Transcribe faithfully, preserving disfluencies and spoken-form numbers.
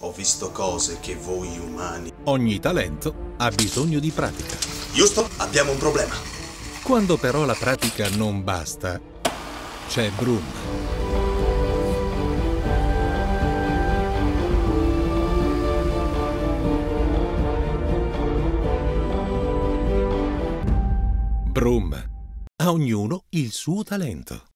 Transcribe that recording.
Ho visto cose che voi umani... Ogni talento ha bisogno di pratica. Houston, abbiamo un problema. Quando però la pratica non basta, c'è Broom. Broom. A ognuno il suo talento.